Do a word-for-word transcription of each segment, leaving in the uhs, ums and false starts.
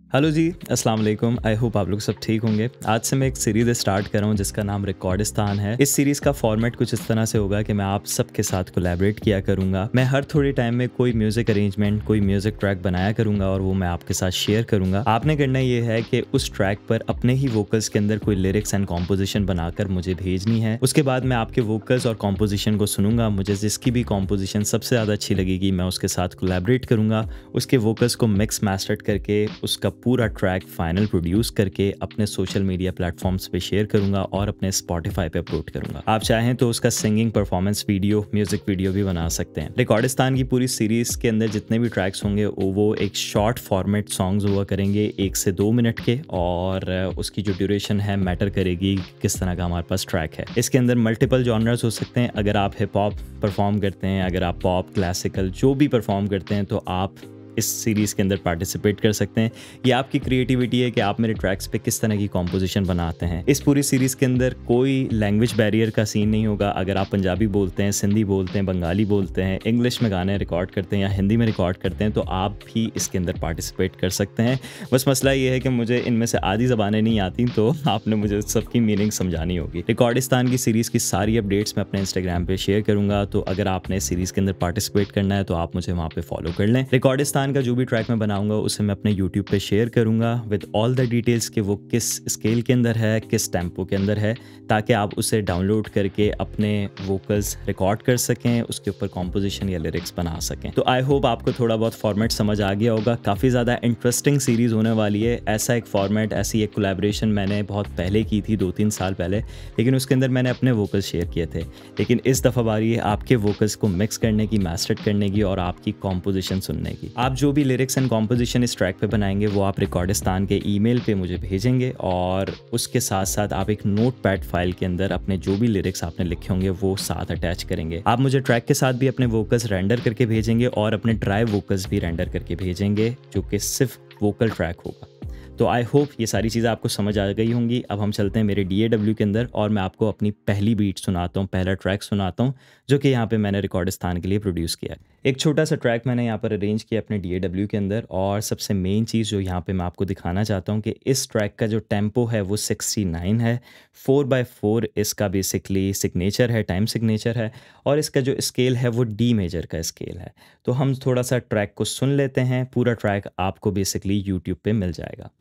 Hello जी, अस्सलाम वालेकुम। I hope आप लोग सब ठीक होंगे। आज से मैं एक सीरीज़ स्टार्ट कर रहा हूँ जिसका नाम रिकॉर्डिस्तान है। इस सीरीज़ का फॉर्मेट कुछ इस तरह से होगा कि मैं आप सबके साथ कोलैबोरेट किया करूँगा। मैं हर थोड़े टाइम में कोई म्यूज़िक अरेंजमेंट, कोई म्यूज़िक ट्रैक बनाया करूँगा और वो मैं आपके साथ शेयर करूँगा। आपने करना ये है कि उस ट्रैक पर अपने ही वोकल्स के अंदर कोई लिरिक्स एंड कॉम्पोजिशन बनाकर मुझे भेजनी है। उसके बाद मैं आपके वोकल्स और कॉम्पोजिशन को सुनूंगा। मुझे जिसकी भी कॉम्पोजिशन सबसे ज़्यादा अच्छी लगेगी मैं उसके साथ कोलैबोरेट करूँगा। उसके वोकल्स को मिक्स मास्टर्ड करके उसका पूरा ट्रैक फाइनल प्रोड्यूस करके अपने सोशल मीडिया प्लेटफॉर्म्स पे शेयर करूंगा और अपने स्पॉटिफाई पे अपलोड करूंगा। आप चाहें तो उसका singing performance video, music video भी बना सकते हैं। रिकॉर्डिस्तान की पूरी सीरीज के अंदर जितने भी ट्रैक्स होंगे वो एक शॉर्ट फॉर्मेट सॉन्ग्स हुआ करेंगे, एक से दो मिनट के, और उसकी जो ड्यूरेशन है मैटर करेगी किस तरह का हमारे पास ट्रैक है। इसके अंदर मल्टीपल जॉनर्स हो सकते हैं। अगर आप हिप हॉप परफॉर्म करते हैं, अगर आप पॉप, क्लासिकल जो भी परफॉर्म करते हैं तो आप इस सीरीज़ के अंदर पार्टिसिपेट कर सकते हैं। ये आपकी क्रिएटिविटी है कि आप मेरे ट्रैक्स पे किस तरह की कॉम्पोजिशन बनाते हैं। इस पूरी सीरीज़ के अंदर कोई लैंग्वेज बैरियर का सीन नहीं होगा। अगर आप पंजाबी बोलते हैं, सिंधी बोलते हैं, बंगाली बोलते हैं, इंग्लिश में गाने रिकॉर्ड करते हैं या हिंदी में रिकॉर्ड करते हैं तो आप भी इसके अंदर पार्टिसिपेट कर सकते हैं। बस मसला ये है कि मुझे इनमें से आधी ज़बानें नहीं आती तो आपने मुझे सबकी मीनिंग समझानी होगी। रिकॉर्डिस्तान की सीरीज़ की सारी अपडेट्स मैं अपने इंस्टाग्राम पर शेयर करूँगा, तो अगर आपने इस सीरीज़ के अंदर पार्टिसिपेट करना है तो आप मुझे वहाँ पर फॉलो कर लें। रिकॉर्डिस्तान का जो भी ट्रैक मैं बनाऊंगा उसे मैं अपने यूट्यूब पे शेयर करूंगा विद ऑल द डिटेल्स कि वो किस स्केल के अंदर है, किस टेम्पो के अंदर है, ताकि आप उसे डाउनलोड करके अपने वोकल्स रिकॉर्ड कर सकें, उसके ऊपर कॉम्पोजिशन या लिरिक्स बना सकें। तो आई होप आपको थोड़ा बहुत फॉर्मेट समझ आ गया होगा। काफ़ी ज़्यादा इंटरेस्टिंग सीरीज़ होने वाली है। ऐसा एक फॉर्मेट, ऐसी एक कोलैबोरेशन मैंने बहुत पहले की थी, दो तीन साल पहले, लेकिन उसके अंदर मैंने अपने वोकल्स शेयर किए थे। लेकिन इस दफ़ा बारी है आपके वोकल्स को मिक्स करने की, मास्टर्ड करने की और आपकी कॉम्पोजिशन सुनने की। आप जो भी लिरिक्स एंड कॉम्पोजिशन इस ट्रैक पे बनाएंगे वो आप रिकॉर्डिस्तान के ईमेल पे मुझे भेजेंगे और उसके साथ साथ आप एक नोटपैड फाइल के अंदर अपने जो भी लिरिक्स आपने लिखे होंगे वो साथ अटैच करेंगे। आप मुझे ट्रैक के साथ भी अपने वोकल्स रेंडर करके भेजेंगे और अपने ड्राइव वोकल्स भी रेंडर करके भेजेंगे, जो कि सिर्फ वोकल ट्रैक होगा। तो आई होप ये सारी चीज़ें आपको समझ आ गई होंगी। अब हम चलते हैं मेरे डी ए डब्ल्यू के अंदर और मैं आपको अपनी पहली बीट सुनाता हूँ, पहला ट्रैक सुनाता हूँ जो कि यहाँ पे मैंने रिकॉर्डिस्तान के लिए प्रोड्यूस किया है। एक छोटा सा ट्रैक मैंने यहाँ पर अरेंज किया अपने डी ए डब्ल्यू के अंदर, और सबसे मेन चीज़ जो यहाँ पे मैं आपको दिखाना चाहता हूँ कि इस ट्रैक का जो टेम्पो है वो सिक्सटी नाइन है। फोर बाई फोर इसका बेसिकली सिग्नेचर है, टाइम सिग्नेचर है, और इसका जो स्केल है वो डी मेजर का स्केल है। तो हम थोड़ा सा ट्रैक को सुन लेते हैं। पूरा ट्रैक आपको बेसिकली यूट्यूब पर मिल जाएगा।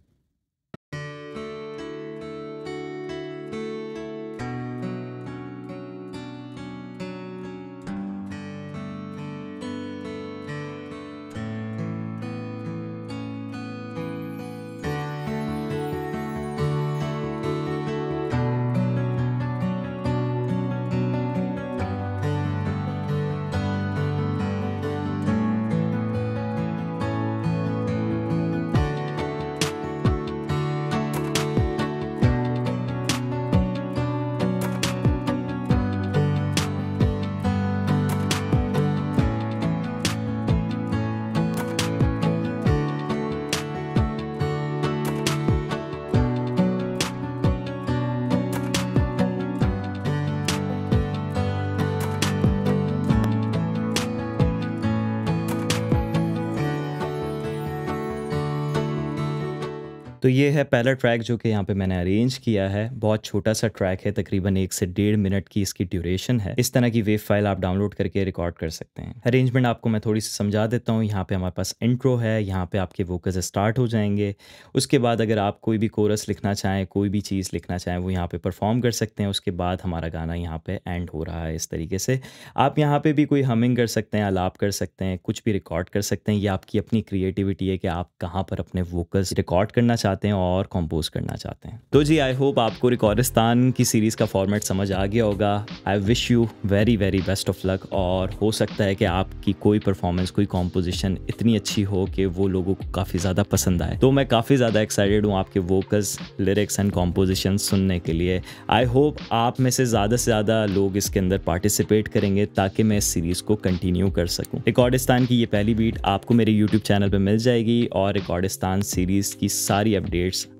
तो ये है पहला ट्रैक जो कि यहाँ पे मैंने अरेंज किया है। बहुत छोटा सा ट्रैक है, तकरीबन एक से डेढ़ मिनट की इसकी ड्यूरेशन है। इस तरह की वेव फाइल आप डाउनलोड करके रिकॉर्ड कर सकते हैं। अरेंजमेंट आपको मैं थोड़ी सी समझा देता हूँ। यहाँ पे हमारे पास इंट्रो है, यहाँ पे आपके वोकल्स स्टार्ट हो जाएंगे। उसके बाद अगर आप कोई भी कोरस लिखना चाहें, कोई भी चीज़ लिखना चाहें, वो यहाँ पे परफॉर्म कर सकते हैं। उसके बाद हमारा गाना यहाँ पे एंड हो रहा है इस तरीके से। आप यहाँ पे भी कोई हमिंग कर सकते हैं, अलाप कर सकते हैं, कुछ भी रिकॉर्ड कर सकते हैं। ये आपकी अपनी क्रिएटिविटी है कि आप कहाँ पर अपने वोकल्स रिकॉर्ड करना चाहते हैं और कंपोज करना चाहते हैं। तो जी आई होप आपको रिकॉर्डिस्तान की सीरीज़ का फॉर्मेट समझ आ गया होगा। I wish you very very best of luck, और हो सकता है कि आपकी कोई परफॉर्मेंस, कोई कॉम्पोजिशन इतनी अच्छी हो कि वो लोगों को काफ़ी ज़्यादा पसंद आए। तो मैं काफ़ी ज़्यादा एक्साइटेड हूँ आपके वोकल्स, लिरिक्स एंड कॉम्पोजिशन सुनने के लिए। आई होप आप में से ज़्यादा से ज़्यादा लोग इसके अंदर पार्टिसिपेट करेंगे ताकि मैं इस सीरीज़ को कंटिन्यू कर सकूँ। रिकॉर्डिस्तान की ये पहली बीट आपको मेरे यूट्यूब चैनल पर मिल जाएगी और रिकॉर्डिस्तान सीरीज़ की सारी अपडेट्स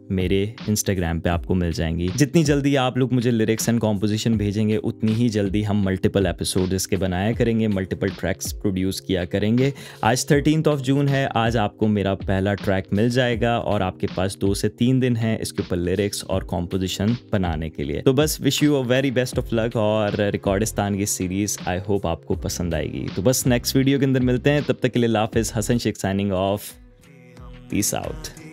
मेरे इंस्टाग्राम पे आपको मिल जाएंगी। जितनी जल्दी आप लोग मुझे लिरिक्स एंड कॉम्पोजिशन भेजेंगे उतनी ही जल्दी हम मल्टीपल एपिसोड इसके बनाया करेंगे, मल्टीपल ट्रैक्स प्रोड्यूस किया करेंगे। आज थर्टीन्थ ऑफ जून है, आज आपको मेरा पहला ट्रैक मिल जाएगा और आपके पास दो से तीन दिन है इसके ऊपर लिरिक्स और कॉम्पोजिशन बनाने के लिए। तो बस wish you a very best of luck और रिकॉर्डिस्तान की सीरीज आई होप आपको पसंद आएगी। तो बस नेक्स्ट वीडियो के अंदर मिलते हैं, तब तक के लिए हाफिज़। Hasan Shaikh signing off, peace out.